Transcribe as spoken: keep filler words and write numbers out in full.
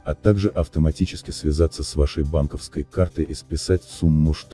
а также автоматически связаться с вашей банковской картой и списать сумму, что